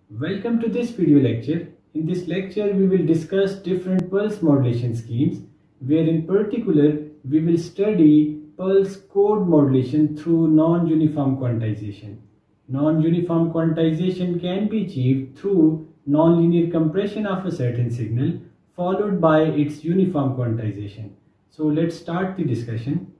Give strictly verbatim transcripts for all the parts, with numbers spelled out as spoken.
Welcome to this video lecture. In this lecture, we will discuss different pulse modulation schemes, where in particular, we will study pulse code modulation through non-uniform quantization. Non-uniform quantization can be achieved through nonlinear compression of a certain signal, followed by its uniform quantization. So let's start the discussion.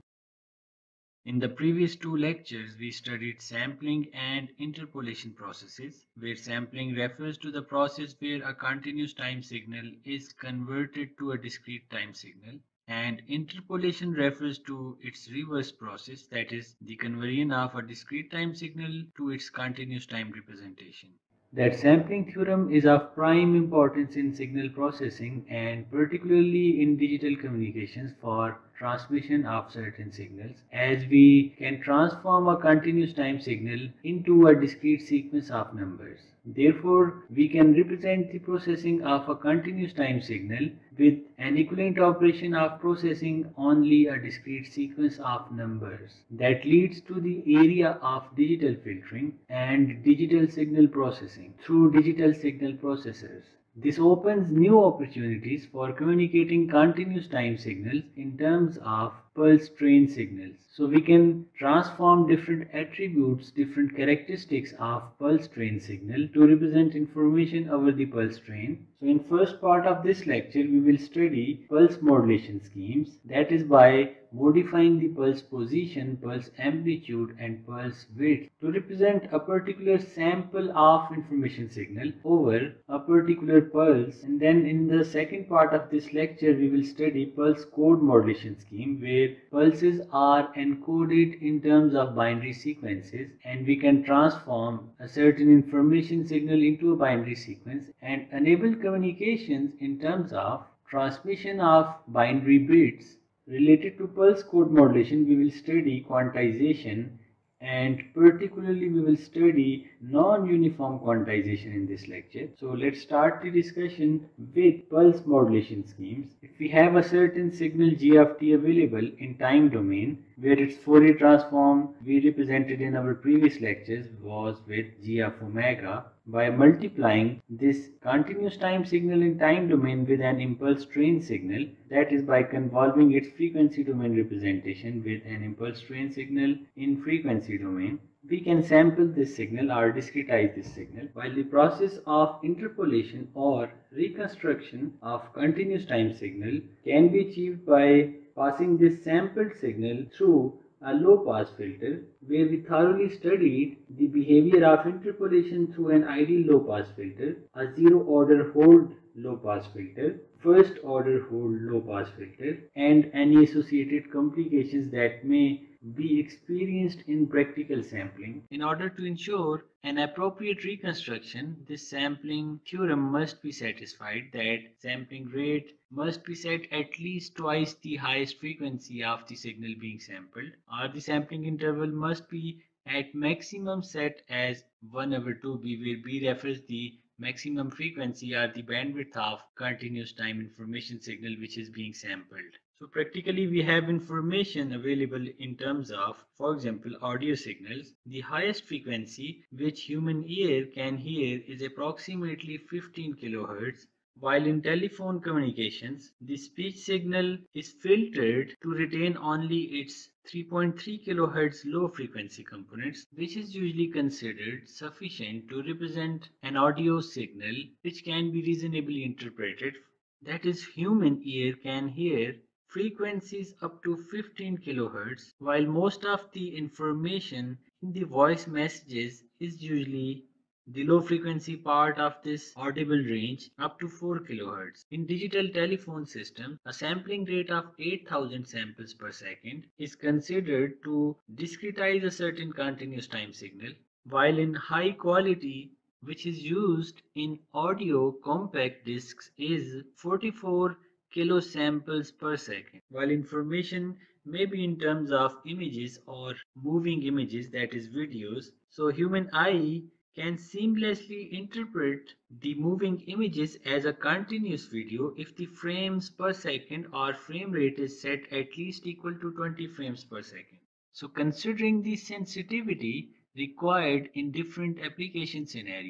In the previous two lectures, we studied sampling and interpolation processes, where sampling refers to the process where a continuous time signal is converted to a discrete time signal, and interpolation refers to its reverse process, that is, the conversion of a discrete time signal to its continuous time representation. That sampling theorem is of prime importance in signal processing and particularly in digital communications for transmission of certain signals, as we can transform a continuous time signal into a discrete sequence of numbers. Therefore, we can represent the processing of a continuous time signal with an equivalent operation of processing only a discrete sequence of numbers. That leads to the area of digital filtering and digital signal processing through digital signal processors. This opens new opportunities for communicating continuous time signals in terms of pulse train signals. So we can transform different attributes, different characteristics of pulse train signal to represent information over the pulse train. So in first part of this lecture, we will study pulse modulation schemes, that is by modifying the pulse position, pulse amplitude and pulse width to represent a particular sample of information signal over a particular pulse. And then in the second part of this lecture, we will study pulse code modulation scheme, where pulses are encoded in terms of binary sequences and we can transform a certain information signal into a binary sequence and enable communications in terms of transmission of binary bits. Related to pulse code modulation, we will study quantization, and particularly we will study non-uniform quantization in this lecture. So let's start the discussion with pulse modulation schemes. If we have a certain signal g of t available in time domain, where its Fourier transform we represented in our previous lectures was with g of omega, by multiplying this continuous time signal in time domain with an impulse train signal, that is by convolving its frequency domain representation with an impulse train signal in frequency domain, we can sample this signal or discretize this signal, while the process of interpolation or reconstruction of continuous time signal can be achieved by passing this sampled signal through a low-pass filter, where we thoroughly studied the behavior of interpolation through an ideal low-pass filter, a zero-order hold low-pass filter, first-order hold low-pass filter, and any associated complications that may be experienced in practical sampling. In order to ensure an appropriate reconstruction, this sampling theorem must be satisfied, that sampling rate must be set at least twice the highest frequency of the signal being sampled, or the sampling interval must be at maximum set as one over two b, where b refers the maximum frequency or the bandwidth of continuous time information signal which is being sampled. So practically we have information available in terms of, for example, audio signals. The highest frequency which human ear can hear is approximately fifteen kilohertz, while in telephone communications, the speech signal is filtered to retain only its three point three kilohertz low frequency components, which is usually considered sufficient to represent an audio signal which can be reasonably interpreted. That is, human ear can hear frequencies up to fifteen kilohertz, while most of the information in the voice messages is usually the low frequency part of this audible range up to four kilohertz. In digital telephone system, a sampling rate of eight thousand samples per second is considered to discretize a certain continuous time signal, while in high quality, which is used in audio compact discs, is forty-four kilosamples per second, while information may be in terms of images or moving images, that is videos. So human eye can seamlessly interpret the moving images as a continuous video if the frames per second or frame rate is set at least equal to twenty frames per second. So considering the sensitivity required in different application scenarios,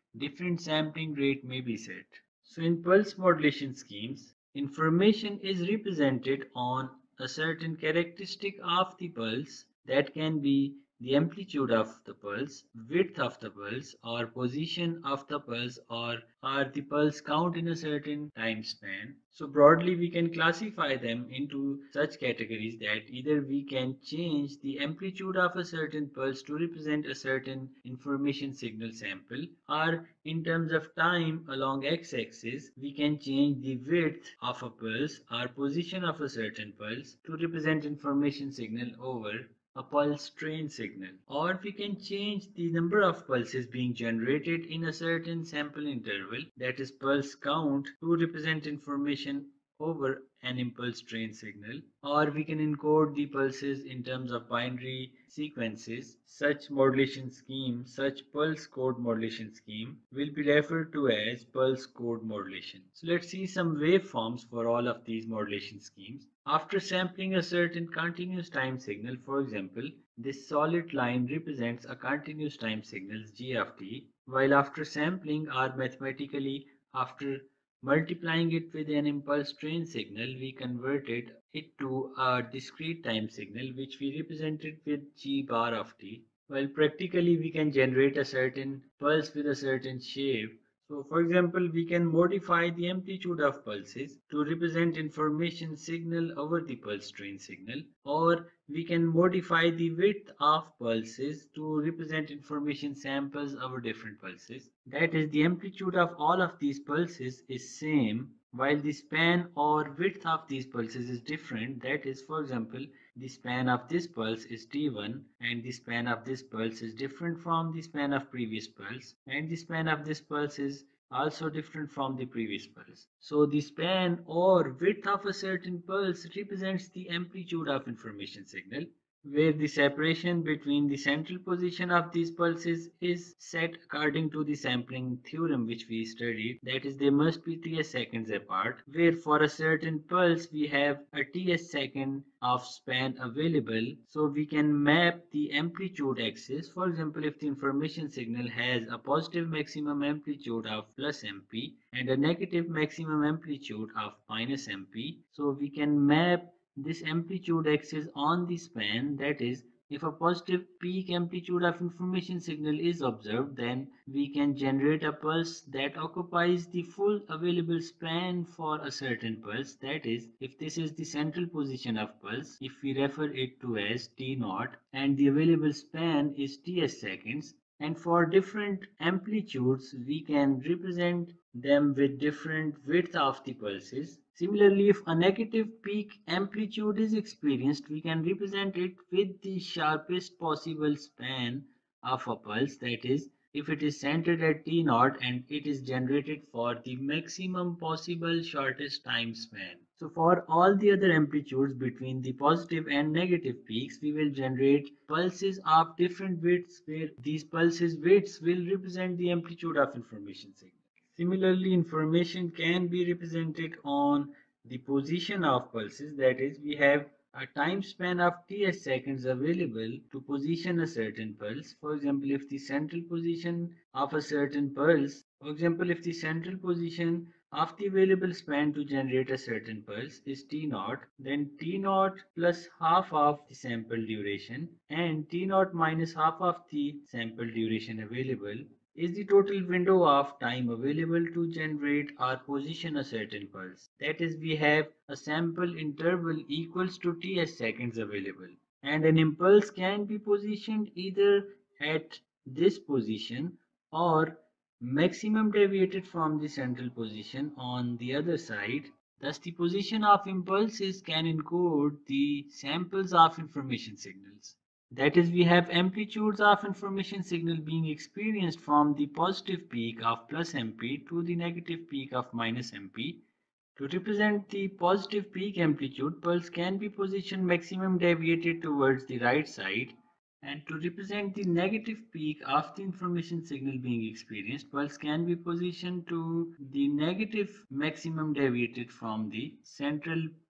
different sampling rate may be set. So in pulse modulation schemes, information is represented on a certain characteristic of the pulse that can be the amplitude of the pulse, width of the pulse, or position of the pulse, or, or the pulse count in a certain time span. So broadly we can classify them into such categories that either we can change the amplitude of a certain pulse to represent a certain information signal sample, or in terms of time along x-axis we can change the width of a pulse or position of a certain pulse to represent information signal over a pulse train signal, or we can change the number of pulses being generated in a certain sample interval, that is pulse count, to represent information over an impulse train signal, or we can encode the pulses in terms of binary sequences. Such modulation scheme, such pulse code modulation scheme will be referred to as pulse code modulation. So let's see some waveforms for all of these modulation schemes. After sampling a certain continuous time signal, for example, this solid line represents a continuous time signal g of t, while after sampling or mathematically after multiplying it with an impulse train signal, we converted it to a discrete time signal which we represented with g bar of t, while practically we can generate a certain pulse with a certain shape. So for example, we can modify the amplitude of pulses to represent information signal over the pulse train signal, or we can modify the width of pulses to represent information samples over different pulses. That is, the amplitude of all of these pulses is same, while the span or width of these pulses is different. That is, for example, the span of this pulse is t one, and the span of this pulse is different from the span of previous pulse, and the span of this pulse is also different from the previous pulse. So the span or width of a certain pulse represents the amplitude of information signal, where the separation between the central position of these pulses is set according to the sampling theorem which we studied, that is, they must be ts seconds apart, where for a certain pulse we have a ts second of span available, so we can map the amplitude axis. For example, if the information signal has a positive maximum amplitude of plus mp and a negative maximum amplitude of minus mp, so we can map this amplitude axis on the span. That is, if a positive peak amplitude of information signal is observed, then we can generate a pulse that occupies the full available span for a certain pulse. That is, if this is the central position of pulse, if we refer it to as t naught, and the available span is ts seconds, and for different amplitudes we can represent them with different width of the pulses. Similarly, if a negative peak amplitude is experienced, we can represent it with the sharpest possible span of a pulse, that is, if it is centered at t naught and it is generated for the maximum possible shortest time span. So for all the other amplitudes between the positive and negative peaks, we will generate pulses of different widths, where these pulses widths will represent the amplitude of information signal. Similarly, information can be represented on the position of pulses, that is, we have a time span of ts seconds available to position a certain pulse. For example, if the central position of a certain pulse, for example, if the central position of the available span to generate a certain pulse is t naught, then t naught plus half of the sample duration and t naught minus half of the sample duration available is the total window of time available to generate or position a certain pulse. That is, we have a sample interval equals to ts seconds available, and an impulse can be positioned either at this position or maximum deviated from the central position on the other side. Thus, the position of impulses can encode the samples of information signals. That is, we have amplitudes of information signal being experienced from the positive peak of plus mp to the negative peak of minus mp. To represent the positive peak amplitude, pulse can be positioned maximum deviated towards the right side, and to represent the negative peak of the information signal being experienced, pulse can be positioned to the negative maximum deviated from the central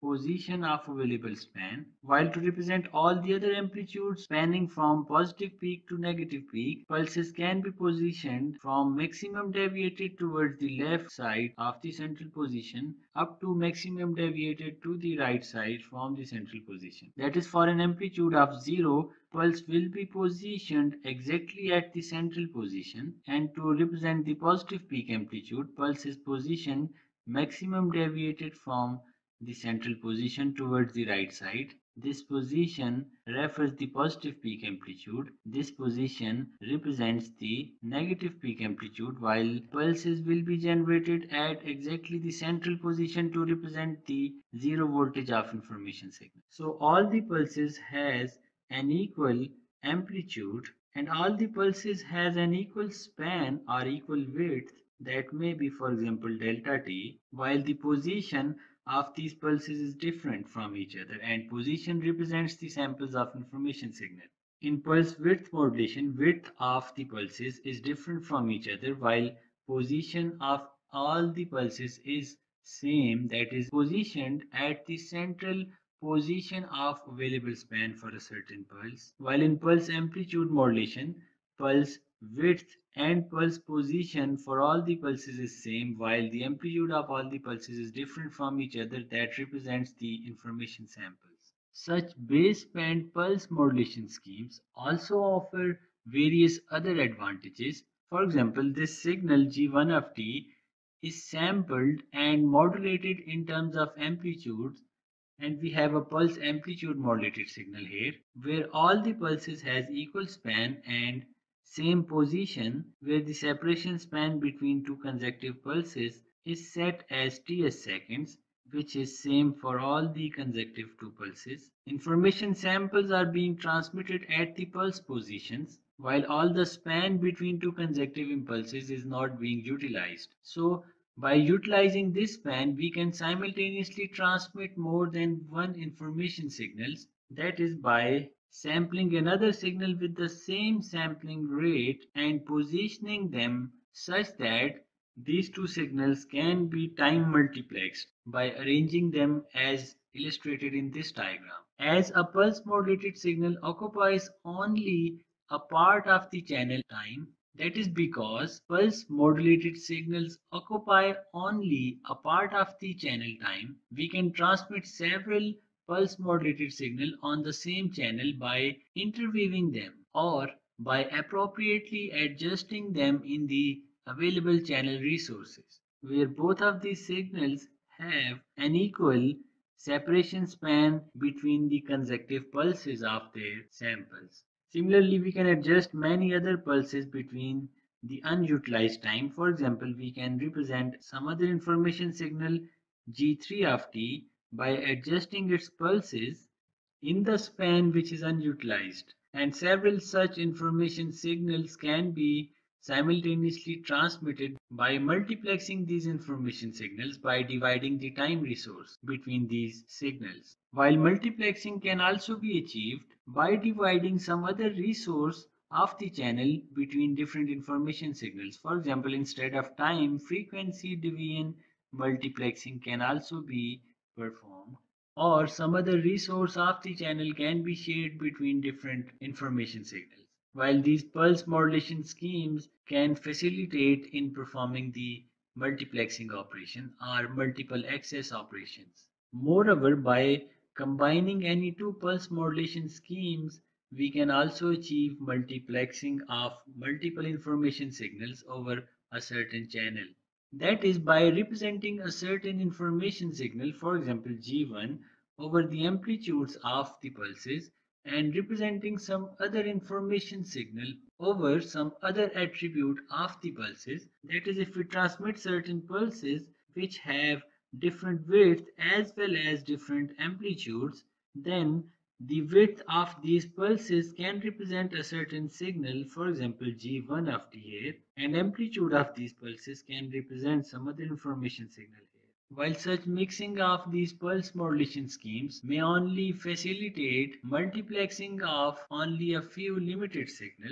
position of available span, while to represent all the other amplitudes spanning from positive peak to negative peak, pulses can be positioned from maximum deviated towards the left side of the central position up to maximum deviated to the right side from the central position. That is, for an amplitude of zero, pulse will be positioned exactly at the central position, and to represent the positive peak amplitude, pulse is positioned maximum deviated from the central position towards the right side. This position refers the positive peak amplitude. This position represents the negative peak amplitude, while pulses will be generated at exactly the central position to represent the zero voltage of information signal. So all the pulses has an equal amplitude, and all the pulses has an equal span or equal width, that may be, for example, delta t, while the position of these pulses is different from each other, and position represents the samples of information signal. In pulse width modulation, width of the pulses is different from each other, while position of all the pulses is same, that is positioned at the central position of available span for a certain pulse. While in pulse amplitude modulation, pulse width and pulse position for all the pulses is same, while the amplitude of all the pulses is different from each other, that represents the information samples. Such baseband pulse modulation schemes also offer various other advantages. For example, this signal G one of t is sampled and modulated in terms of amplitudes, and we have a pulse amplitude modulated signal here, where all the pulses has equal span and same position, where the separation span between two consecutive pulses is set as Ts seconds, which is same for all the consecutive two pulses. Information samples are being transmitted at the pulse positions, while all the span between two consecutive impulses is not being utilized. So by utilizing this span, we can simultaneously transmit more than one information signals, that is, by sampling another signal with the same sampling rate and positioning them such that these two signals can be time multiplexed by arranging them as illustrated in this diagram. As a pulse modulated signal occupies only a part of the channel time, that is because pulse modulated signals occupy only a part of the channel time, we can transmit several pulse modulated signal on the same channel by interweaving them or by appropriately adjusting them in the available channel resources, where both of these signals have an equal separation span between the consecutive pulses of their samples. Similarly, we can adjust many other pulses between the unutilized time. For example, we can represent some other information signal G three of t by adjusting its pulses in the span which is unutilized, and several such information signals can be simultaneously transmitted by multiplexing these information signals by dividing the time resource between these signals. While multiplexing can also be achieved by dividing some other resource of the channel between different information signals. For example, instead of time, frequency division multiplexing can also be performed, or some other resource of the channel can be shared between different information signals. While these pulse modulation schemes can facilitate in performing the multiplexing operation or multiple access operations. Moreover, by combining any two pulse modulation schemes, we can also achieve multiplexing of multiple information signals over a certain channel. That is, by representing a certain information signal, for example G one, over the amplitudes of the pulses, and representing some other information signal over some other attribute of the pulses. That is, if we transmit certain pulses which have different width as well as different amplitudes, then the width of these pulses can represent a certain signal, for example G one of t here, and amplitude of these pulses can represent some other information signal here. While such mixing of these pulse modulation schemes may only facilitate multiplexing of only a few limited signals,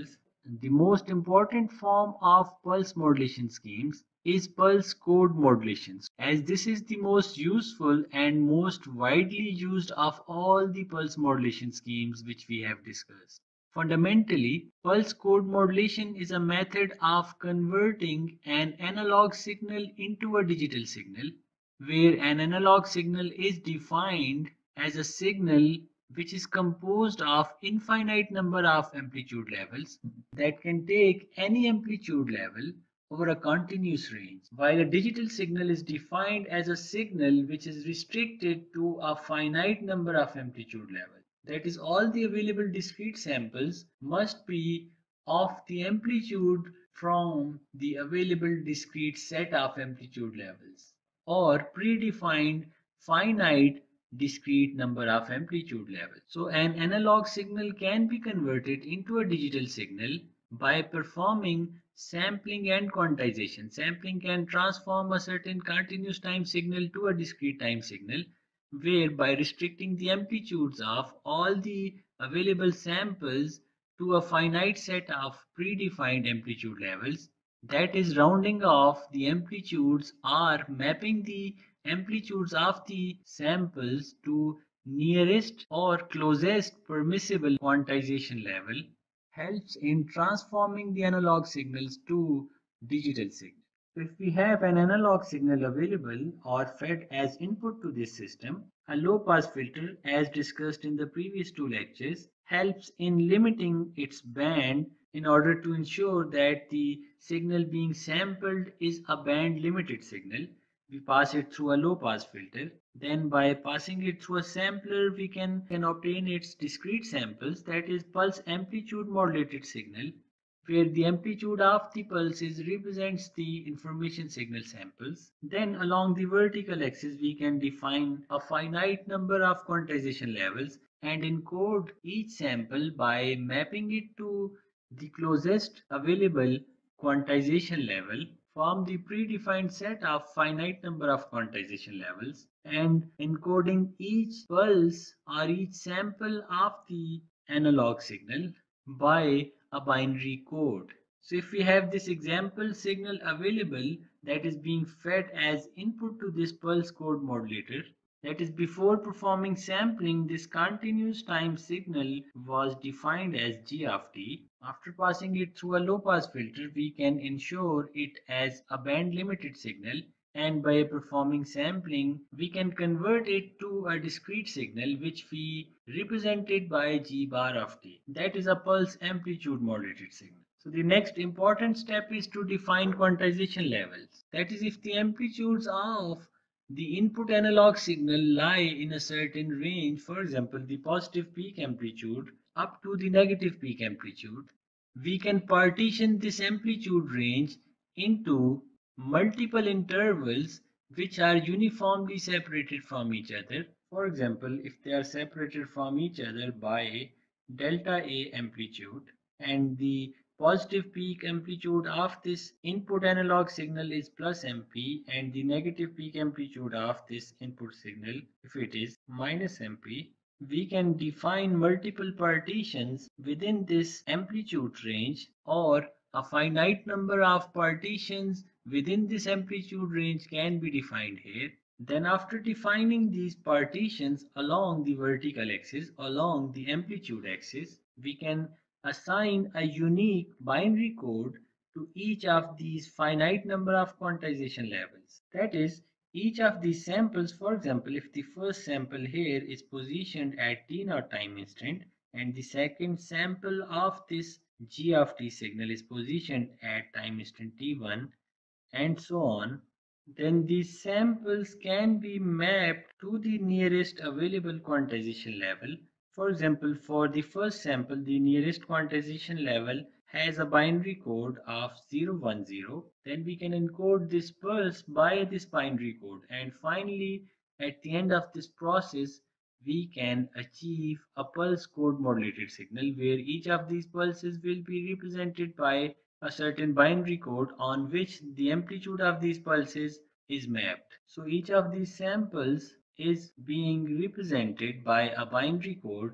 The most important form of pulse modulation schemes is pulse code modulations, as this is the most useful and most widely used of all the pulse modulation schemes which we have discussed. Fundamentally, pulse code modulation is a method of converting an analog signal into a digital signal, where an analog signal is defined as a signal which is composed of infinite number of amplitude levels that can take any amplitude level over a continuous range, while a digital signal is defined as a signal which is restricted to a finite number of amplitude levels. That is, all the available discrete samples must be of the amplitude from the available discrete set of amplitude levels, or predefined finite discrete number of amplitude levels. So an analog signal can be converted into a digital signal by performing sampling and quantization. Sampling can transform a certain continuous time signal to a discrete time signal, where by restricting the amplitudes of all the available samples to a finite set of predefined amplitude levels, that is, rounding off the amplitudes or mapping the amplitudes of the samples to nearest or closest permissible quantization level, helps in transforming the analog signals to digital signals. So if we have an analog signal available or fed as input to this system, a low pass filter, as discussed in the previous two lectures, helps in limiting its band in order to ensure that the signal being sampled is a band limited signal. We pass it through a low pass filter. Then by passing it through a sampler, we can, can obtain its discrete samples, that is pulse amplitude modulated signal, where the amplitude of the pulses represents the information signal samples. Then along the vertical axis, we can define a finite number of quantization levels and encode each sample by mapping it to the closest available quantization level from the predefined set of finite number of quantization levels, and encoding each pulse or each sample of the analog signal by a binary code. So if we have this example signal available that is being fed as input to this pulse code modulator, that is, before performing sampling, this continuous time signal was defined as g of t. After passing it through a low pass filter, we can ensure it as a band limited signal, and by performing sampling, we can convert it to a discrete signal which we represented by g bar of t. That is a pulse amplitude modulated signal. So the next important step is to define quantization levels. That is, if the amplitudes of the input analog signal lie in a certain range, for example, the positive peak amplitude up to the negative peak amplitude, we can partition this amplitude range into multiple intervals which are uniformly separated from each other. For example, if they are separated from each other by delta A amplitude, and the positive peak amplitude of this input analog signal is plus mp, and the negative peak amplitude of this input signal, if it is minus mp, we can define multiple partitions within this amplitude range, or a finite number of partitions within this amplitude range can be defined here. Then after defining these partitions along the vertical axis, along the amplitude axis, we can assign a unique binary code to each of these finite number of quantization levels. That is, each of these samples, for example, if the first sample here is positioned at t naught time instant, and the second sample of this g of t signal is positioned at time instant t one, and so on, then these samples can be mapped to the nearest available quantization level. For example, for the first sample, the nearest quantization level has a binary code of zero one zero. Then we can encode this pulse by this binary code, and finally at the end of this process we can achieve a pulse code modulated signal, where each of these pulses will be represented by a certain binary code on which the amplitude of these pulses is mapped. So each of these samples is being represented by a binary code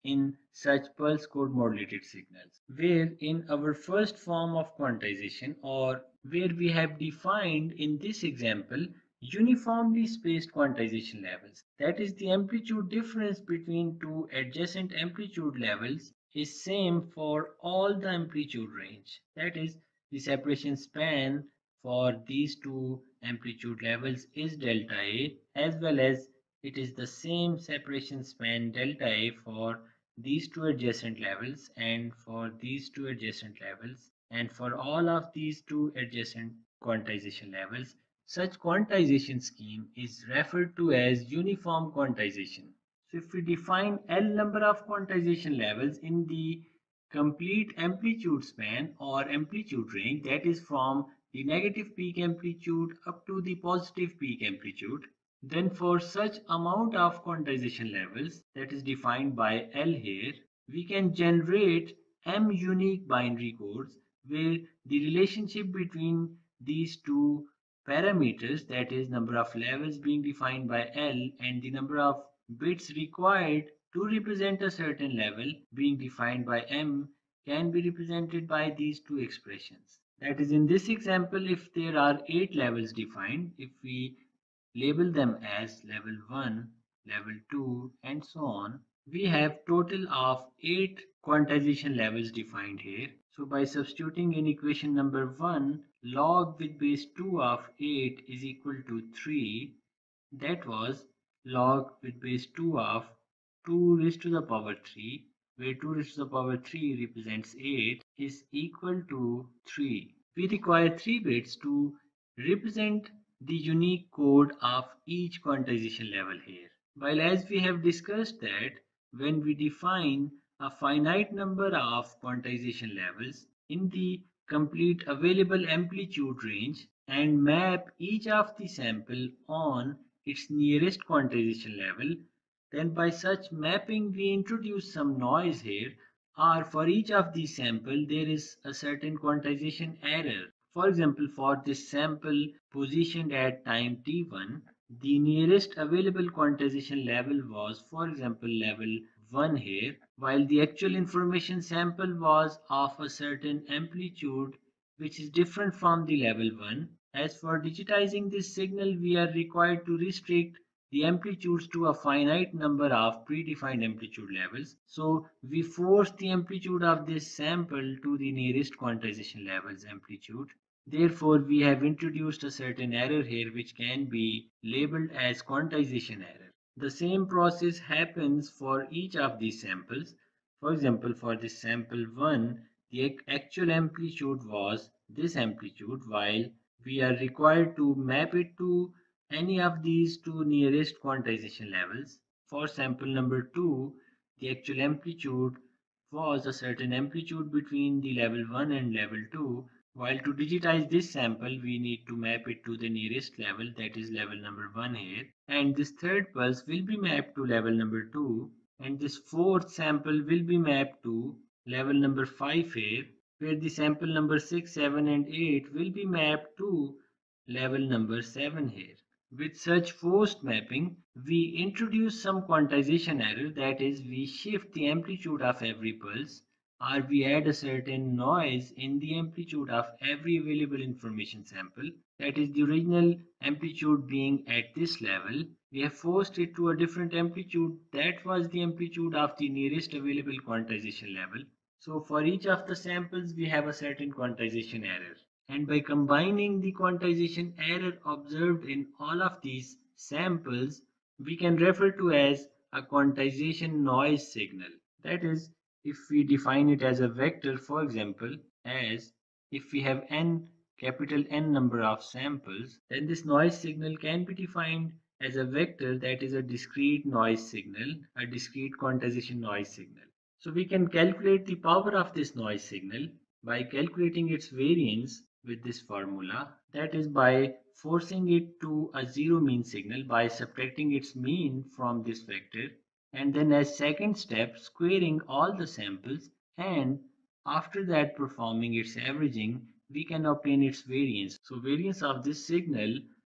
in such pulse code modulated signals, where in our first form of quantization, or where we have defined in this example uniformly spaced quantization levels. That is, the amplitude difference between two adjacent amplitude levels is same for all the amplitude range. That is, the separation span for these two amplitude levels is delta A, as well as it is the same separation span delta A for these two adjacent levels and for these two adjacent levels, and for all of these two adjacent quantization levels. Such quantization scheme is referred to as uniform quantization. So if we define L number of quantization levels in the complete amplitude span or amplitude range, that is from the negative peak amplitude up to the positive peak amplitude, then for such amount of quantization levels that is defined by L here, we can generate M unique binary codes where the relationship between these two parameters, that is number of levels being defined by L and the number of bits required to represent a certain level being defined by M, can be represented by these two expressions. That is, in this example, if there are eight levels defined, if we label them as level one, level two, and so on, we have total of eight quantization levels defined here. So by substituting in equation number one, log with base two of eight is equal to three. That was log with base two of two raised to the power three, where two raised to the power three represents eight, is equal to three. We require three bits to represent the unique code of each quantization level here. While as we have discussed that when we define a finite number of quantization levels in the complete available amplitude range and map each of the sample on its nearest quantization level, then by such mapping we introduce some noise here, or for each of these sample there is a certain quantization error. For example, for this sample positioned at time t one, the nearest available quantization level was, for example, level one here, while the actual information sample was of a certain amplitude which is different from the level one. As for digitizing this signal, we are required to restrict the amplitudes to a finite number of predefined amplitude levels. So we force the amplitude of this sample to the nearest quantization level's amplitude. Therefore, we have introduced a certain error here which can be labeled as quantization error. The same process happens for each of these samples. For example, for this sample one, the actual amplitude was this amplitude, while we are required to map it to any of these two nearest quantization levels. For sample number two, the actual amplitude was a certain amplitude between the level one and level two, while to digitize this sample we need to map it to the nearest level, that is level number one here, and this third pulse will be mapped to level number two, and this fourth sample will be mapped to level number five here, where the sample number six, seven and eight will be mapped to level number seven here. With such forced mapping, we introduce some quantization error, that is, we shift the amplitude of every pulse, or we add a certain noise in the amplitude of every available information sample. That is, the original amplitude being at this level, we have forced it to a different amplitude that was the amplitude of the nearest available quantization level. So for each of the samples we have a certain quantization error. And by combining the quantization error observed in all of these samples, we can refer to as a quantization noise signal. That is, if we define it as a vector, for example, as if we have n capital N number of samples, then this noise signal can be defined as a vector that is a discrete noise signal, a discrete quantization noise signal. So we can calculate the power of this noise signal by calculating its variance with this formula, that is by forcing it to a zero mean signal by subtracting its mean from this vector, and then as second step squaring all the samples, and after that performing its averaging, we can obtain its variance. So variance of this signal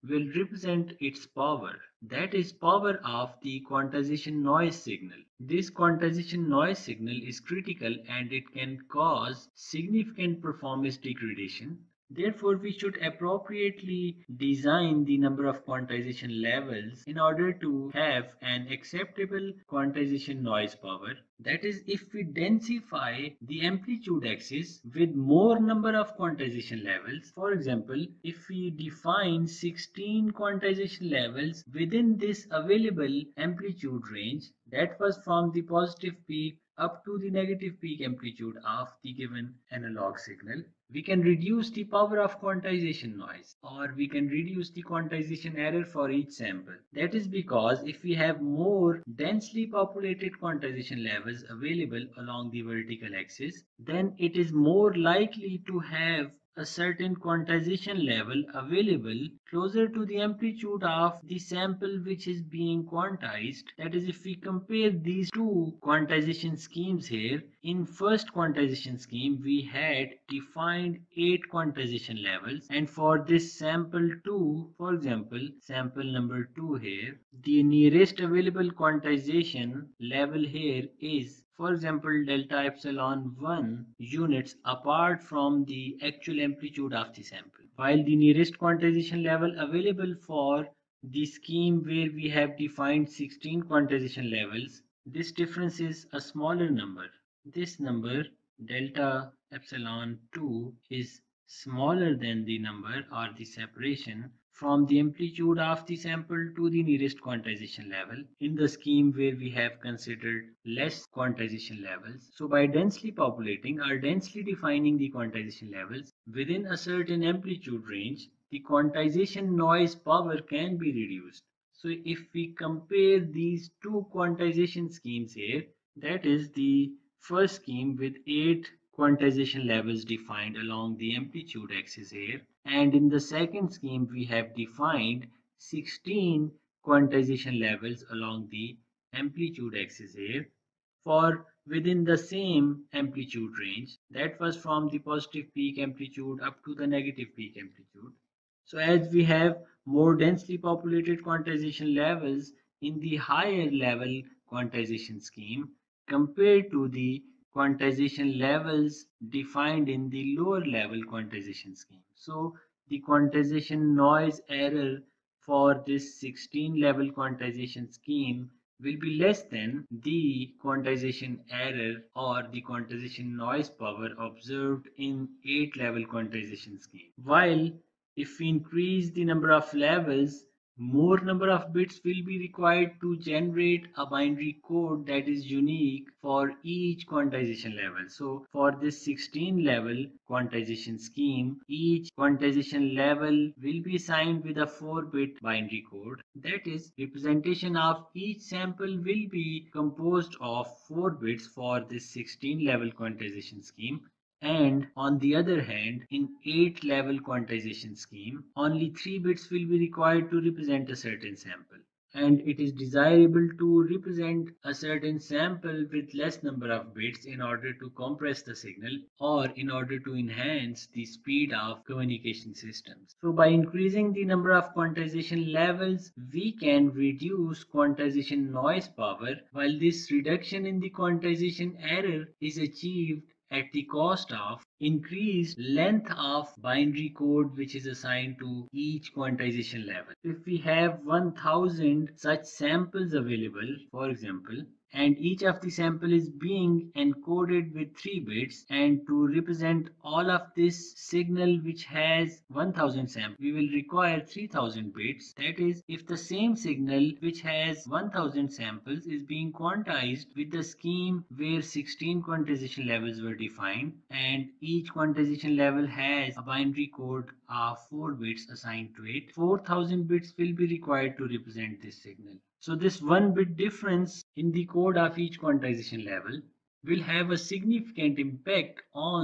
will represent its power, that is power of the quantization noise signal. This quantization noise signal is critical and it can cause significant performance degradation. Therefore, we should appropriately design the number of quantization levels in order to have an acceptable quantization noise power. That is, if we densify the amplitude axis with more number of quantization levels, for example, if we define sixteen quantization levels within this available amplitude range, that was from the positive peak up to the negative peak amplitude of the given analog signal, we can reduce the power of quantization noise, or we can reduce the quantization error for each sample. That is because if we have more densely populated quantization levels available along the vertical axis, then it is more likely to have a certain quantization level available closer to the amplitude of the sample which is being quantized. That is, if we compare these two quantization schemes here, in first quantization scheme we had defined eight quantization levels, and for this sample two, for example sample number two here, the nearest available quantization level here is, for example, delta epsilon one units apart from the actual amplitude of the sample, while the nearest quantization level available for the scheme where we have defined sixteen quantization levels, this difference is a smaller number. This number, delta epsilon two, is smaller than the number or the separation from the amplitude of the sample to the nearest quantization level in the scheme where we have considered less quantization levels. So by densely populating or densely defining the quantization levels within a certain amplitude range, the quantization noise power can be reduced. So if we compare these two quantization schemes here, that is the first scheme with eight quantization levels defined along the amplitude axis here, and in the second scheme we have defined sixteen quantization levels along the amplitude axis here for within the same amplitude range, that was from the positive peak amplitude up to the negative peak amplitude. So as we have more densely populated quantization levels in the higher level quantization scheme compared to the quantization levels defined in the lower level quantization scheme. So the quantization noise error for this sixteen level quantization scheme will be less than the quantization error or the quantization noise power observed in eight level quantization scheme. While if we increase the number of levels, more number of bits will be required to generate a binary code that is unique for each quantization level. So for this sixteen level quantization scheme, each quantization level will be assigned with a four bit binary code. That is, representation of each sample will be composed of four bits for this sixteen level quantization scheme. And on the other hand, in eight level quantization scheme, only three bits will be required to represent a certain sample. And it is desirable to represent a certain sample with less number of bits in order to compress the signal or in order to enhance the speed of communication systems. So by increasing the number of quantization levels, we can reduce quantization noise power, while this reduction in the quantization error is achieved at the cost of increased length of binary code which is assigned to each quantization level. If we have one thousand such samples available, for example, and each of the sample is being encoded with three bits, and to represent all of this signal which has one thousand samples, we will require three thousand bits. That is, if the same signal which has one thousand samples is being quantized with the scheme where sixteen quantization levels were defined, and each quantization level has a binary code of four bits assigned to it, four thousand bits will be required to represent this signal. So this one bit difference in the code of each quantization level will have a significant impact on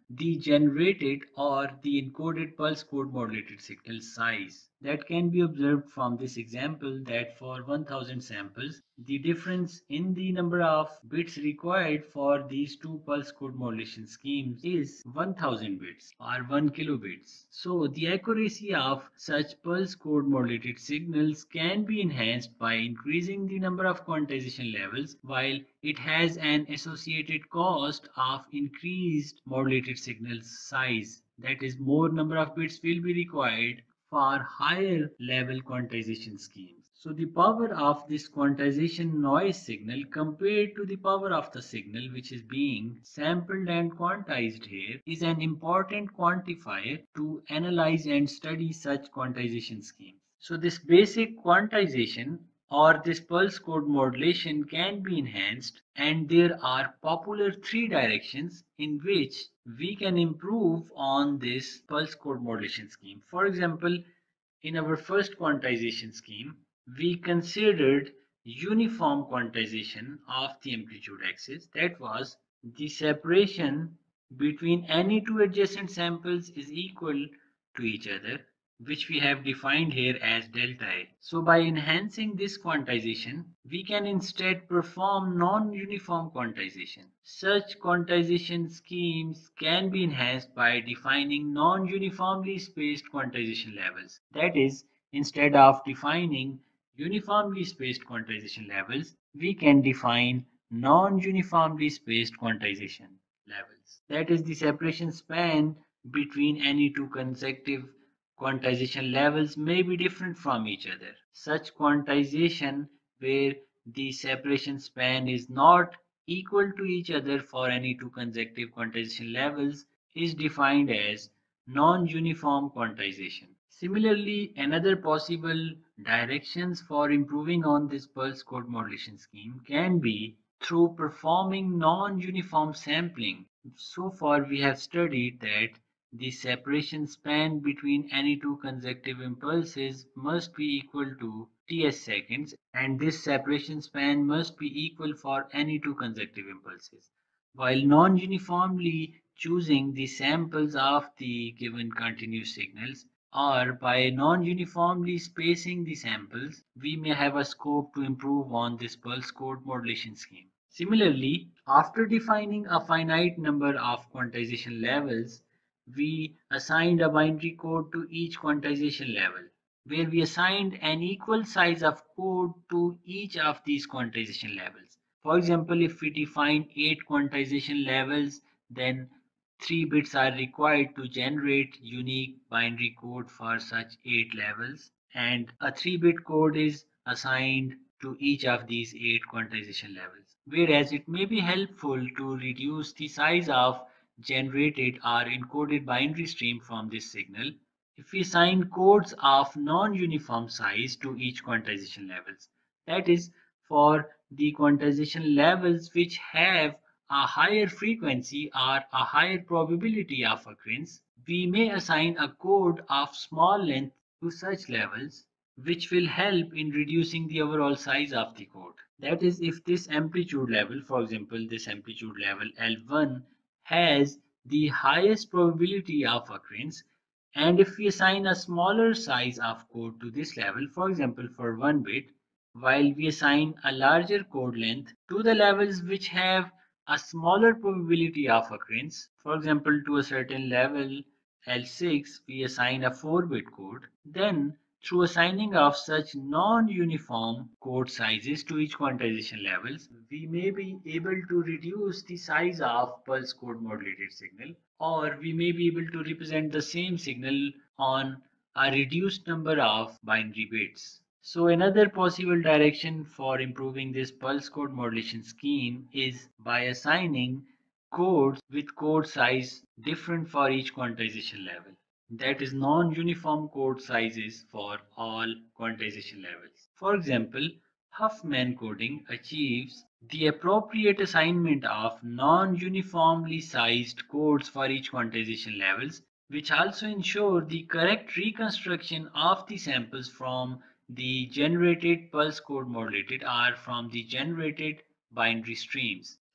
the generated or the encoded pulse code modulated signal size. That can be observed from this example that for one thousand samples, the difference in the number of bits required for these two pulse code modulation schemes is one thousand bits or one kilobits. So the accuracy of such pulse code modulated signals can be enhanced by increasing the number of quantization levels, while it has an associated cost of increased modulated signal size. That is, more number of bits will be required for higher level quantization schemes. So the power of this quantization noise signal compared to the power of the signal which is being sampled and quantized here is an important quantifier to analyze and study such quantization schemes. So this basic quantization or this pulse code modulation can be enhanced, and there are popular three directions in which we can improve on this pulse code modulation scheme. For example, in our first quantization scheme, we considered uniform quantization of the amplitude axis. That was, the separation between any two adjacent samples is equal to each other, which we have defined here as delta A. So by enhancing this quantization, we can instead perform non-uniform quantization. Such quantization schemes can be enhanced by defining non-uniformly spaced quantization levels. That is, instead of defining uniformly spaced quantization levels, we can define non-uniformly spaced quantization levels. That is, the separation span between any two consecutive quantization levels may be different from each other. Such quantization where the separation span is not equal to each other for any two consecutive quantization levels is defined as non-uniform quantization. Similarly, another possible directions for improving on this pulse code modulation scheme can be through performing non-uniform sampling. So far we have studied that the separation span between any two consecutive impulses must be equal to Ts seconds, and this separation span must be equal for any two consecutive impulses. While non-uniformly choosing the samples of the given continuous signals, or by non-uniformly spacing the samples, we may have a scope to improve on this pulse code modulation scheme. Similarly, after defining a finite number of quantization levels, we assigned a binary code to each quantization level, where we assigned an equal size of code to each of these quantization levels. For example, if we define eight quantization levels, then three bits are required to generate unique binary code for such eight levels, and a three bit code is assigned to each of these eight quantization levels. Whereas it may be helpful to reduce the size of generated or encoded binary stream from this signal if we assign codes of non-uniform size to each quantization levels. That is, for the quantization levels which have a higher frequency or a higher probability of occurrence, we may assign a code of small length to such levels, which will help in reducing the overall size of the code. That is, if this amplitude level, for example, this amplitude level L one has the highest probability of occurrence, and if we assign a smaller size of code to this level, for example, for one bit, while we assign a larger code length to the levels which have a smaller probability of occurrence, for example, to a certain level L six, we assign a four bit code, then through assigning of such non-uniform code sizes to each quantization levels, we may be able to reduce the size of pulse code modulated signal, or we may be able to represent the same signal on a reduced number of binary bits. So another possible direction for improving this pulse code modulation scheme is by assigning codes with code size different for each quantization level. That is, non-uniform code sizes for all quantization levels. For example, Huffman coding achieves the appropriate assignment of non-uniformly sized codes for each quantization levels, which also ensure the correct reconstruction of the samples from the generated pulse code modulated or from the generated binary streams.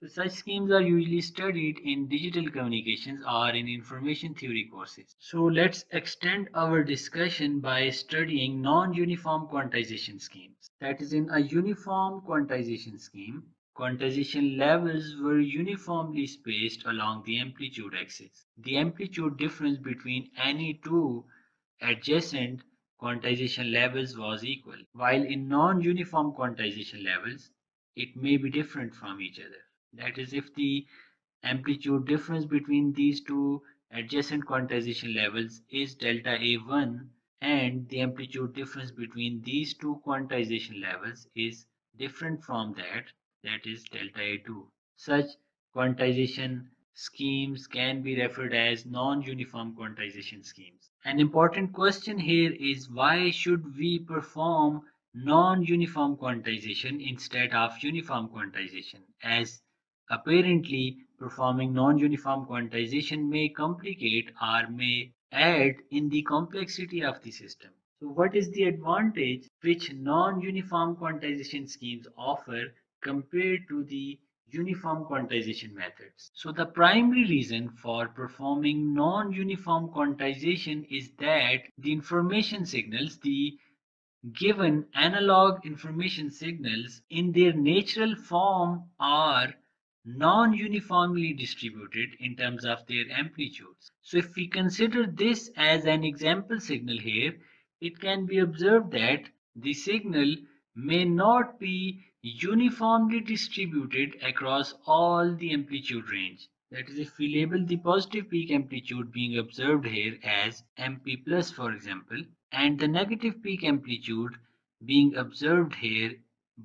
So such schemes are usually studied in digital communications or in information theory courses. So let's extend our discussion by studying non-uniform quantization schemes. That is, in a uniform quantization scheme, quantization levels were uniformly spaced along the amplitude axis. The amplitude difference between any two adjacent quantization levels was equal, while in non-uniform quantization levels, it may be different from each other. That is, if the amplitude difference between these two adjacent quantization levels is delta A one and the amplitude difference between these two quantization levels is different from that, that is delta A two. Such quantization schemes can be referred as non-uniform quantization schemes. An important question here is, why should we perform non-uniform quantization instead of uniform quantization, as apparently performing non-uniform quantization may complicate or may add in the complexity of the system. So what is the advantage which non-uniform quantization schemes offer compared to the uniform quantization methods? So the primary reason for performing non-uniform quantization is that the information signals, the given analog information signals in their natural form are non-uniformly distributed in terms of their amplitudes. So if we consider this as an example signal here, it can be observed that the signal may not be uniformly distributed across all the amplitude range. That is, if we label the positive peak amplitude being observed here as M P plus, for example, and the negative peak amplitude being observed here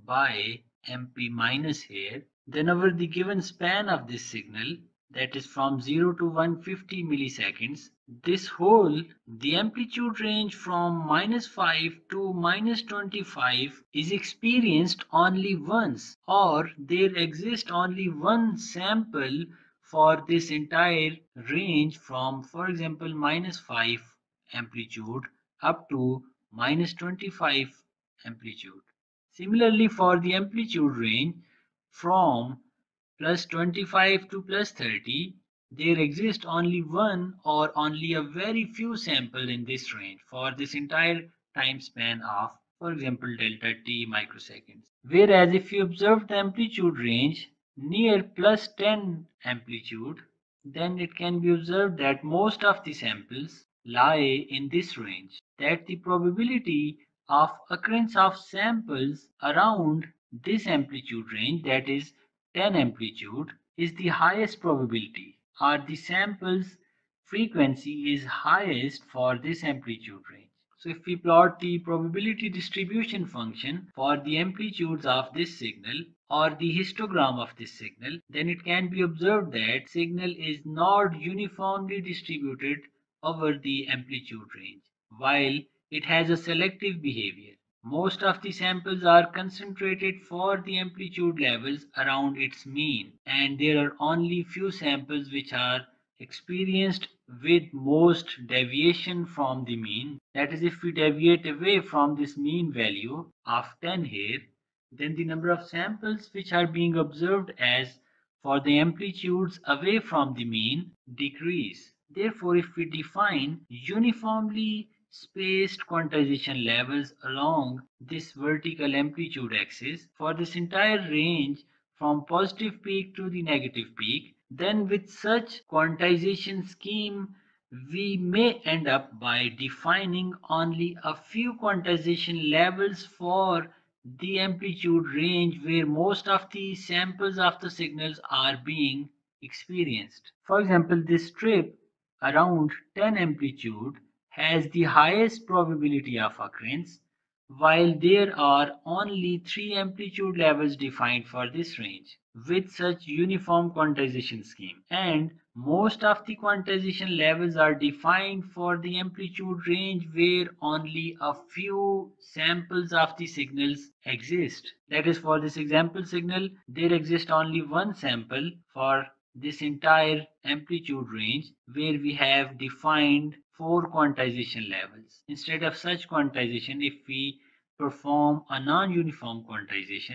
by M P minus here, then over the given span of this signal, that is from zero to one hundred fifty milliseconds, this whole, the amplitude range from minus five to minus twenty-five is experienced only once, or there exists only one sample for this entire range from, for example, minus five amplitude up to minus twenty-five amplitude. Similarly, for the amplitude range from plus twenty-five to plus thirty, there exists only one or only a very few sample in this range for this entire time span of, for example, delta t microseconds. Whereas if you observe the amplitude range near plus ten amplitude, then it can be observed that most of the samples lie in this range, that the probability of occurrence of samples around this amplitude range, that is ten amplitude, is the highest probability, or the samples frequency is highest for this amplitude range. So if we plot the probability distribution function for the amplitudes of this signal or the histogram of this signal, then it can be observed that signal is not uniformly distributed over the amplitude range, while it has a selective behavior. Most of the samples are concentrated for the amplitude levels around its mean, and there are only few samples which are experienced with most deviation from the mean. That is, if we deviate away from this mean value of ten here, then the number of samples which are being observed as for the amplitudes away from the mean decrease. Therefore, if we define uniformly spaced quantization levels along this vertical amplitude axis for this entire range from positive peak to the negative peak, then with such quantization scheme we may end up by defining only a few quantization levels for the amplitude range where most of the samples of the signals are being experienced. For example, this strip around ten amplitude has the highest probability of occurrence, while there are only three amplitude levels defined for this range with such uniform quantization scheme, and most of the quantization levels are defined for the amplitude range where only a few samples of the signals exist. That is, for this example signal, there exists only one sample for this entire amplitude range where we have defined four quantization levels. Instead of such quantization, if we perform a non-uniform quantization,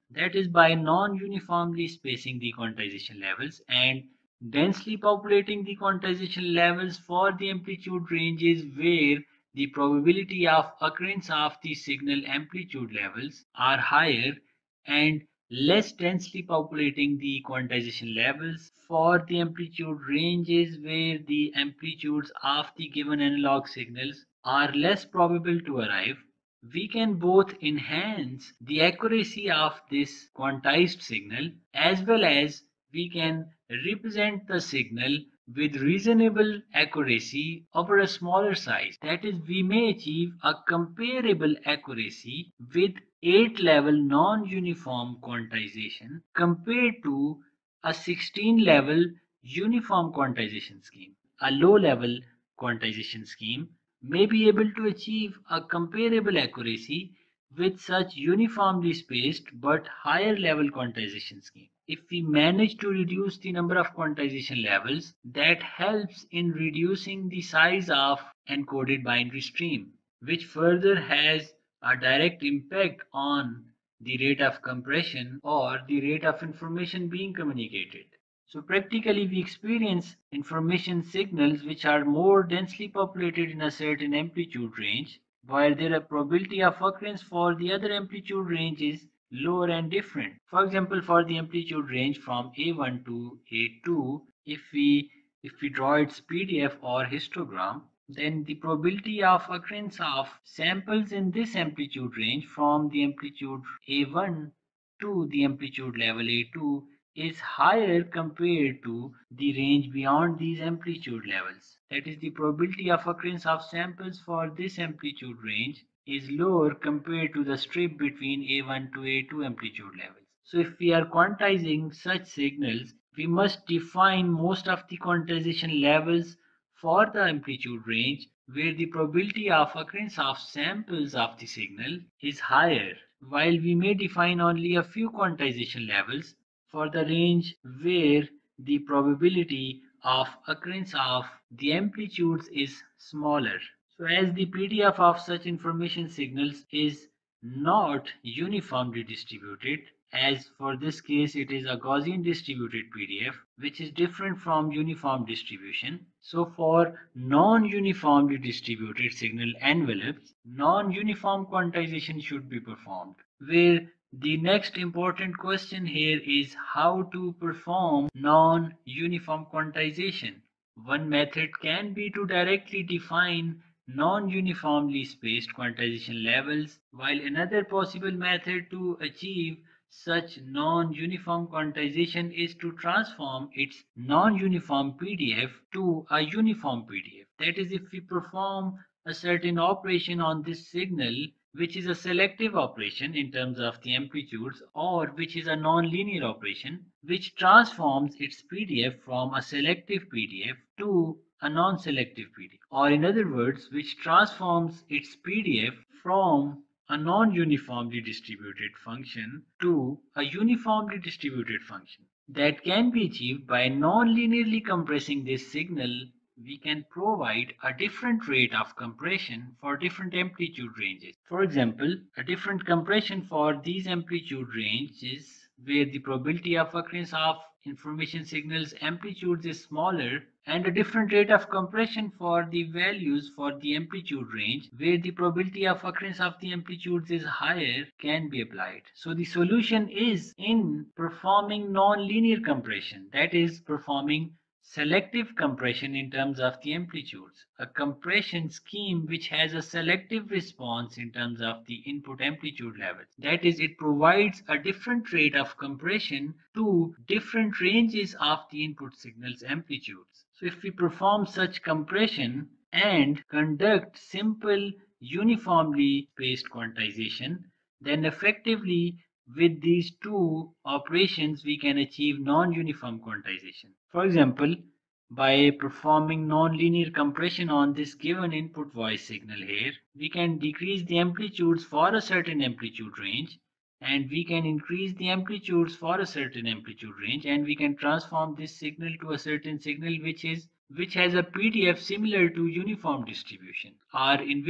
that is by non-uniformly spacing the quantization levels and densely populating the quantization levels for the amplitude ranges where the probability of occurrence of the signal amplitude levels are higher, and less densely populating the quantization levels for the amplitude ranges where the amplitudes of the given analog signals are less probable to arrive. We can both enhance the accuracy of this quantized signal as well as we can represent the signal with reasonable accuracy over a smaller size. That is, we may achieve a comparable accuracy with eight level non-uniform quantization compared to a sixteen level uniform quantization scheme. A low level quantization scheme may be able to achieve a comparable accuracy with such uniformly spaced but higher level quantization scheme. If we manage to reduce the number of quantization levels, that helps in reducing the size of encoded binary stream, which further has a direct impact on the rate of compression or the rate of information being communicated. So practically we experience information signals which are more densely populated in a certain amplitude range, while their probability of occurrence for the other amplitude range is lower and different. For example, for the amplitude range from A one to A two, if we if we draw its P D F or histogram, then the probability of occurrence of samples in this amplitude range from the amplitude A one to the amplitude level A two is higher compared to the range beyond these amplitude levels. That is, the probability of occurrence of samples for this amplitude range is lower compared to the strip between A one to A two amplitude levels. So if we are quantizing such signals, we must define most of the quantization levels for the amplitude range where the probability of occurrence of samples of the signal is higher, while we may define only a few quantization levels for the range where the probability of occurrence of the amplitudes is smaller. So as the P D F of such information signals is not uniformly distributed, as for this case it is a Gaussian distributed P D F which is different from uniform distribution. So for non-uniformly distributed signal envelopes, non-uniform quantization should be performed, where the next important question here is how to perform non-uniform quantization. One method can be to directly define non-uniformly spaced quantization levels, while another possible method to achieve such non-uniform quantization is to transform its non-uniform P D F to a uniform P D F. That is, if we perform a certain operation on this signal, which is a selective operation in terms of the amplitudes, or which is a non-linear operation, which transforms its P D F from a selective P D F to a non-selective P D F, or in other words, which transforms its P D F from a non-uniformly distributed function to a uniformly distributed function. That can be achieved by non-linearly compressing this signal. We can provide a different rate of compression for different amplitude ranges. For example, a different compression for these amplitude ranges where the probability of occurrence of information signals amplitudes is smaller, and a different rate of compression for the values for the amplitude range where the probability of occurrence of the amplitudes is higher can be applied. So the solution is in performing non-linear compression, that is performing selective compression in terms of the amplitudes, a compression scheme which has a selective response in terms of the input amplitude levels. That is, it provides a different rate of compression to different ranges of the input signal's amplitudes. So if we perform such compression and conduct simple uniformly spaced quantization, then effectively with these two operations we can achieve non-uniform quantization. For example, by performing non-linear compression on this given input voice signal here, we can decrease the amplitudes for a certain amplitude range, and we can increase the amplitudes for a certain amplitude range, and we can transform this signal to a certain signal which is which has a P D F similar to uniform distribution, or in which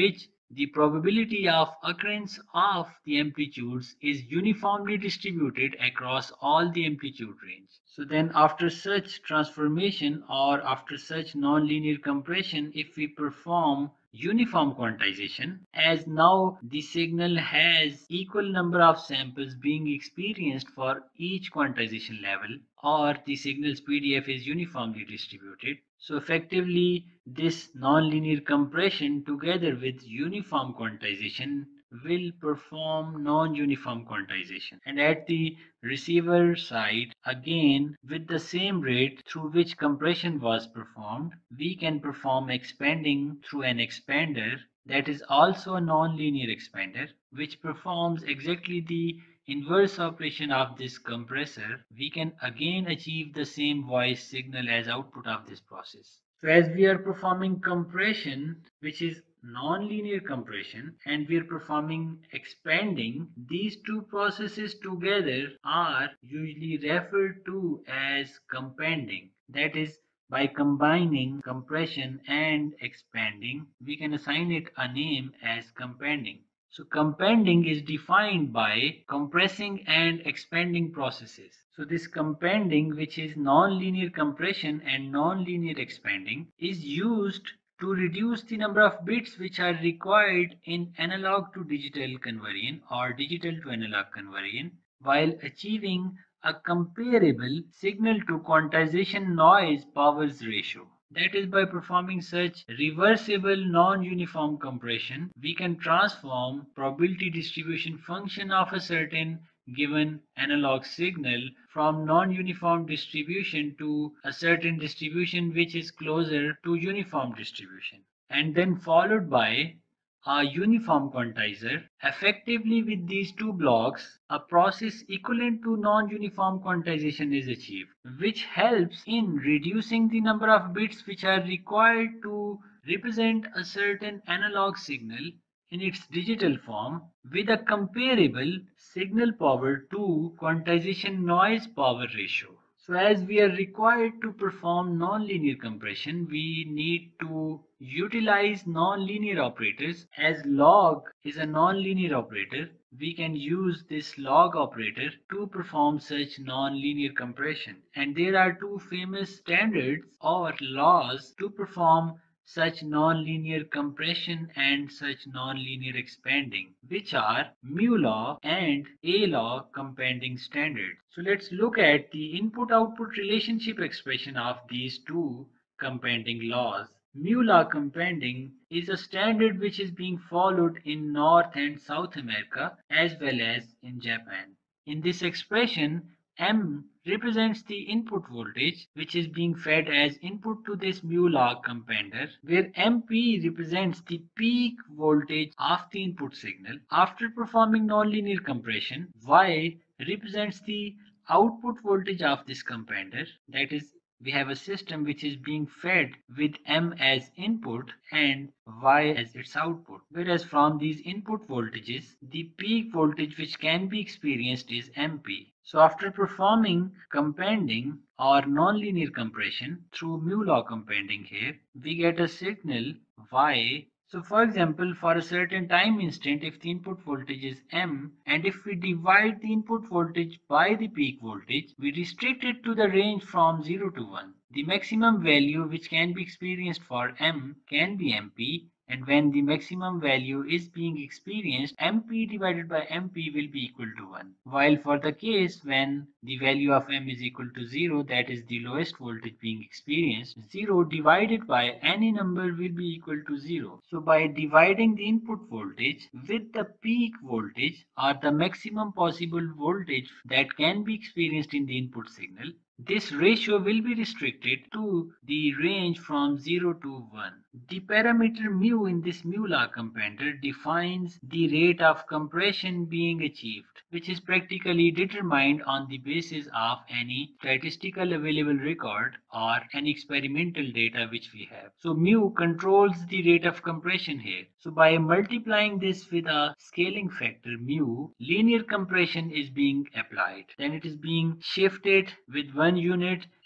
the probability of occurrence of the amplitudes is uniformly distributed across all the amplitude range. So then after such transformation or after such nonlinear compression, if we perform uniform quantization, as now the signal has equal number of samples being experienced for each quantization level, or the signal's P D F is uniformly distributed. So effectively, this nonlinear compression together with uniform quantization will perform non-uniform quantization. And at the receiver side, again with the same rate through which compression was performed, we can perform expanding through an expander that is also a non-linear expander, which performs exactly the inverse operation of this compressor. We can again achieve the same voice signal as output of this process. So as we are performing compression, which is non-linear compression, and we are performing expanding, these two processes together are usually referred to as companding. That is, by combining compression and expanding, we can assign it a name as companding. So companding is defined by compressing and expanding processes. So this companding, which is non-linear compression and non-linear expanding, is used to reduce the number of bits which are required in analog to digital conversion or digital to analog conversion, while achieving a comparable signal to quantization noise powers ratio. That is, by performing such reversible non-uniform compression, we can transform probability distribution function of a certain given analog signal from non-uniform distribution to a certain distribution which is closer to uniform distribution, and then followed by a uniform quantizer. Effectively, with these two blocks, a process equivalent to non-uniform quantization is achieved, which helps in reducing the number of bits which are required to represent a certain analog signal in its digital form with a comparable signal power to quantization noise power ratio. So as we are required to perform nonlinear compression, we need to utilize nonlinear operators. As log is a nonlinear operator, we can use this log operator to perform such nonlinear compression. And there are two famous standards or laws to perform such nonlinear compression and such nonlinear expanding, which are mu law and A law companding standards. So let's look at the input-output relationship expression of these two companding laws. Mu law companding is a standard which is being followed in North and South America as well as in Japan. In this expression, M represents the input voltage which is being fed as input to this mu log compander, where M P represents the peak voltage of the input signal. After performing nonlinear compression, Y represents the output voltage of this compander. That is, we have a system which is being fed with M as input and Y as its output. Whereas from these input voltages, the peak voltage which can be experienced is M P. So after performing companding or nonlinear compression through mu law companding here, we get a signal Y. So for example, for a certain time instant, if the input voltage is M, and if we divide the input voltage by the peak voltage, we restrict it to the range from zero to one. The maximum value which can be experienced for M can be M P, and when the maximum value is being experienced, M P divided by M P will be equal to one. While for the case when the value of M is equal to zero, that is the lowest voltage being experienced, zero divided by any number will be equal to zero. So by dividing the input voltage with the peak voltage or the maximum possible voltage that can be experienced in the input signal, this ratio will be restricted to the range from zero to one. The parameter mu in this mu law compander defines the rate of compression being achieved, which is practically determined on the basis of any statistical available record or any experimental data which we have. So mu controls the rate of compression here. So by multiplying this with a scaling factor mu, linear compression is being applied. Then it is being shifted with one unit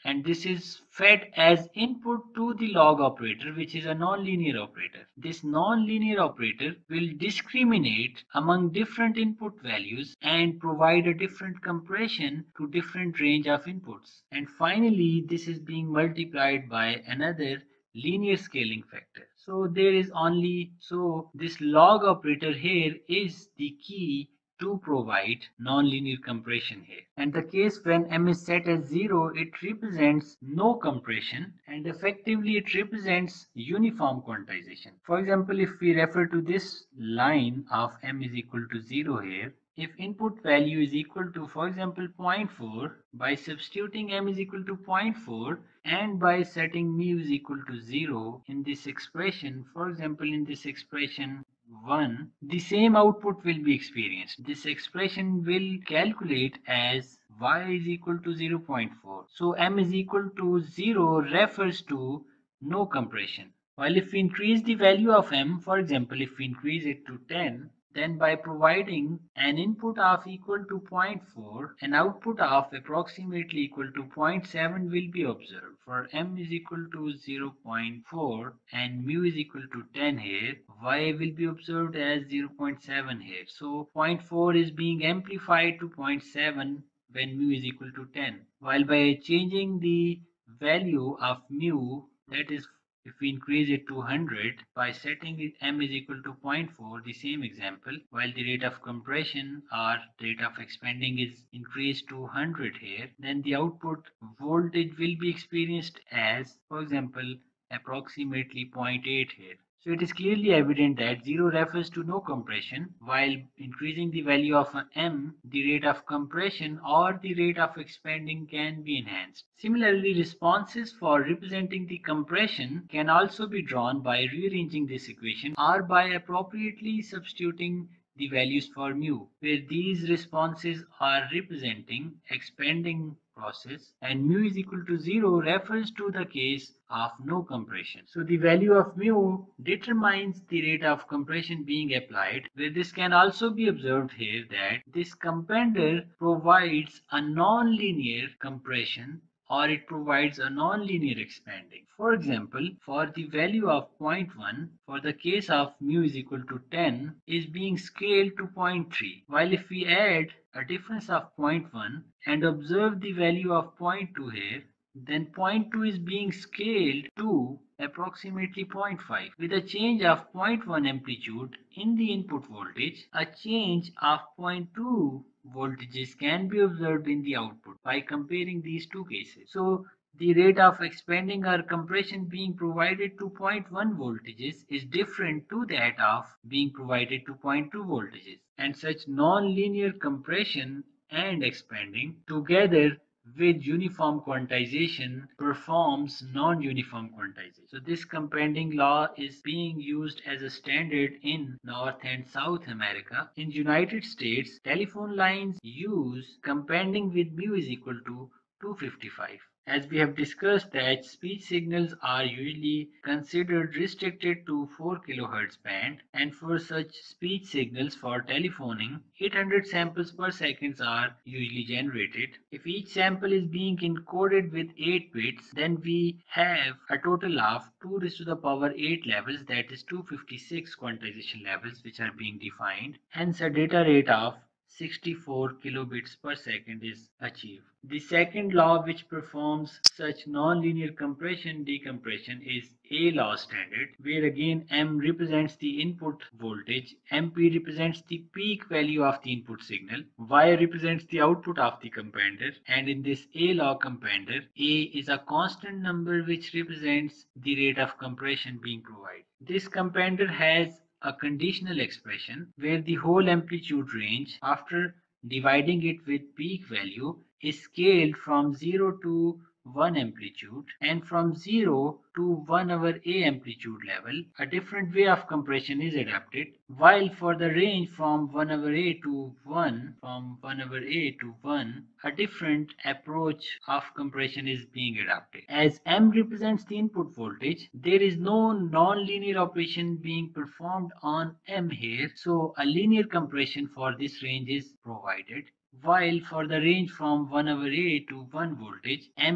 and this is fed as input to the log operator, which is a nonlinear operator. This nonlinear operator will discriminate among different input values and provide a different compression to different range of inputs. And finally, this is being multiplied by another linear scaling factor. So there is only, so this log operator here is the key to provide nonlinear compression here. And the case when m is set as zero, it represents no compression, and effectively it represents uniform quantization. For example, if we refer to this line of m is equal to zero here, if input value is equal to, for example, zero point four, by substituting m is equal to zero point four and by setting mu is equal to zero in this expression, for example, in this expression one, the same output will be experienced. This expression will calculate as y is equal to zero point four. So m is equal to zero refers to no compression. While if we increase the value of m, for example, if we increase it to ten, then by providing an input of equal to zero point four, an output of approximately equal to zero point seven will be observed. For m is equal to zero point four and mu is equal to ten here, y will be observed as zero point seven here. So zero point four is being amplified to zero point seven when mu is equal to ten. While by changing the value of mu, that is, if we increase it to one hundred by setting it m is equal to zero point four, the same example, while the rate of compression or rate of expanding is increased to one hundred here, then the output voltage will be experienced as, for example, approximately zero point eight here. So it is clearly evident that zero refers to no compression, while increasing the value of m, the rate of compression or the rate of expanding can be enhanced. Similarly, responses for representing the compression can also be drawn by rearranging this equation or by appropriately substituting the values for mu, where these responses are representing expanding process and mu is equal to zero refers to the case of no compression. So the value of mu determines the rate of compression being applied, where this can also be observed here that this compounder provides a non-linear compression or it provides a non-linear expanding. For example, for the value of zero point one, for the case of mu is equal to ten, is being scaled to zero point three, while if we add a difference of zero point one and observe the value of zero point two here, then zero point two is being scaled to approximately zero point five. With a change of zero point one amplitude in the input voltage, a change of zero point two voltages can be observed in the output by comparing these two cases. So the rate of expanding or compression being provided to zero point one voltages is different to that of being provided to zero point two voltages, and such non-linear compression and expanding together with uniform quantization performs non-uniform quantization. So this compounding law is being used as a standard in North and South America. In United States, telephone lines use compounding with mu is equal to two hundred fifty-five. As we have discussed that speech signals are usually considered restricted to four kilohertz band, and for such speech signals for telephoning, eight hundred samples per second are usually generated. If each sample is being encoded with eight bits, then we have a total of two raised to the power eight levels, that is two hundred fifty-six quantization levels which are being defined. Hence a data rate of sixty-four kilobits per second is achieved. The second law which performs such nonlinear compression decompression is A law standard, where again M represents the input voltage, M P represents the peak value of the input signal, Y represents the output of the compounder, and in this A law compounder, A is a constant number which represents the rate of compression being provided. This compounder has a conditional expression where the whole amplitude range, after dividing it with peak value, is scaled from zero to one amplitude, and from zero to one over A amplitude level, a different way of compression is adapted, while for the range from one over A to one, from one over A to one, a different approach of compression is being adapted. As M represents the input voltage, there is no non-linear operation being performed on M here, so a linear compression for this range is provided. While for the range from one over A to one voltage, M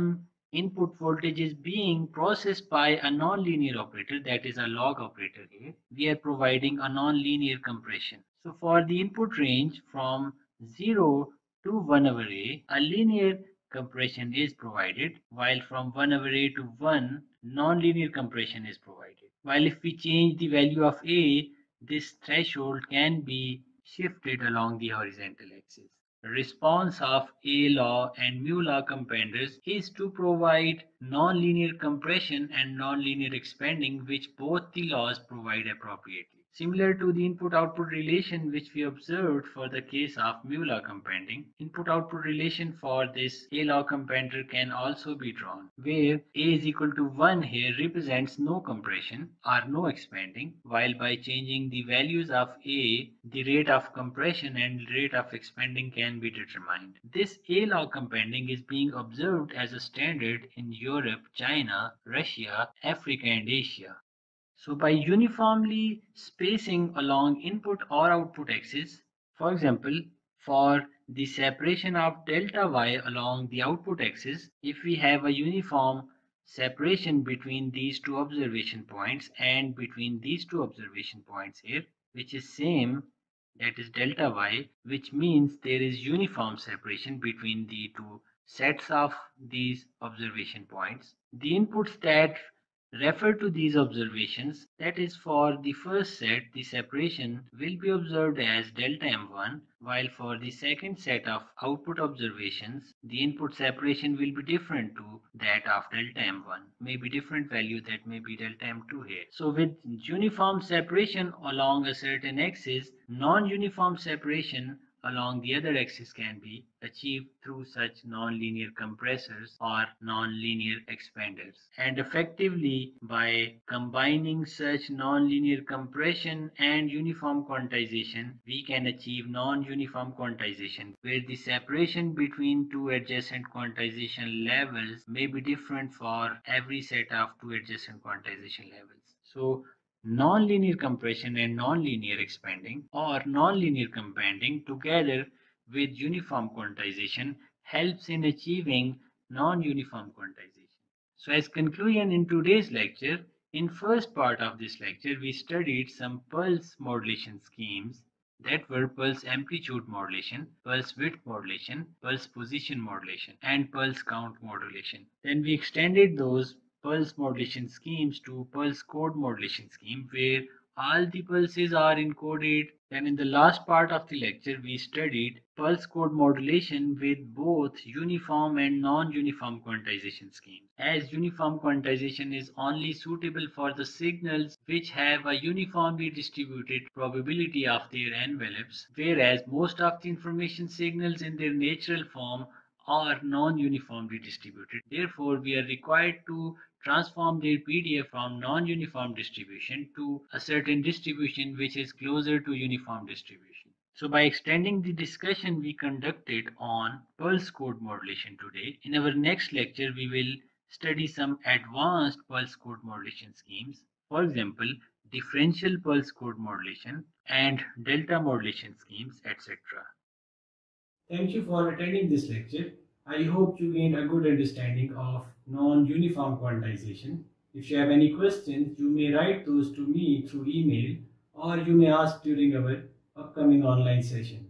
input voltage is being processed by a non-linear operator, that is a log operator here. We are providing a non-linear compression. So for the input range from zero to one over A, a linear compression is provided, while from one over A to one, non-linear compression is provided. While if we change the value of A, this threshold can be shifted along the horizontal axis. The response of A law and mu law companders is to provide nonlinear compression and nonlinear expanding, which both the laws provide appropriately. Similar to the input-output relation which we observed for the case of mu law companding, input-output relation for this A law compander can also be drawn, where A is equal to one here represents no compression or no expanding, while by changing the values of A, the rate of compression and rate of expanding can be determined. This A law companding is being observed as a standard in Europe, China, Russia, Africa, and Asia. So by uniformly spacing along input or output axis, for example, for the separation of delta y along the output axis, if we have a uniform separation between these two observation points and between these two observation points here, which is same, that is delta y, which means there is uniform separation between the two sets of these observation points. The inputs that refer to these observations, that is, for the first set, the separation will be observed as delta M one, while for the second set of output observations, the input separation will be different to that of delta M one, maybe different value, that may be delta M two here. So with uniform separation along a certain axis, non-uniform separation along the other axis can be achieved through such nonlinear compressors or nonlinear expanders. And effectively, by combining such nonlinear compression and uniform quantization, we can achieve non-uniform quantization, where the separation between two adjacent quantization levels may be different for every set of two adjacent quantization levels. So nonlinear compression and nonlinear expanding or nonlinear companding together with uniform quantization helps in achieving non-uniform quantization. So as conclusion in today's lecture, in first part of this lecture we studied some pulse modulation schemes that were pulse amplitude modulation, pulse width modulation, pulse position modulation, and pulse count modulation. Then we extended those pulse modulation schemes to pulse code modulation scheme, where all the pulses are encoded. Then in the last part of the lecture we studied pulse code modulation with both uniform and non-uniform quantization schemes, as uniform quantization is only suitable for the signals which have a uniformly distributed probability of their envelopes, whereas most of the information signals in their natural form are non-uniformly distributed. Therefore, we are required to transform their P D F from non-uniform distribution to a certain distribution which is closer to uniform distribution. So by extending the discussion we conducted on pulse code modulation today, in our next lecture we will study some advanced pulse code modulation schemes. For example, differential pulse code modulation and delta modulation schemes, et cetera. Thank you for attending this lecture. I hope you gained a good understanding of non-uniform quantization. If you have any questions, you may write those to me through email, or you may ask during our upcoming online session.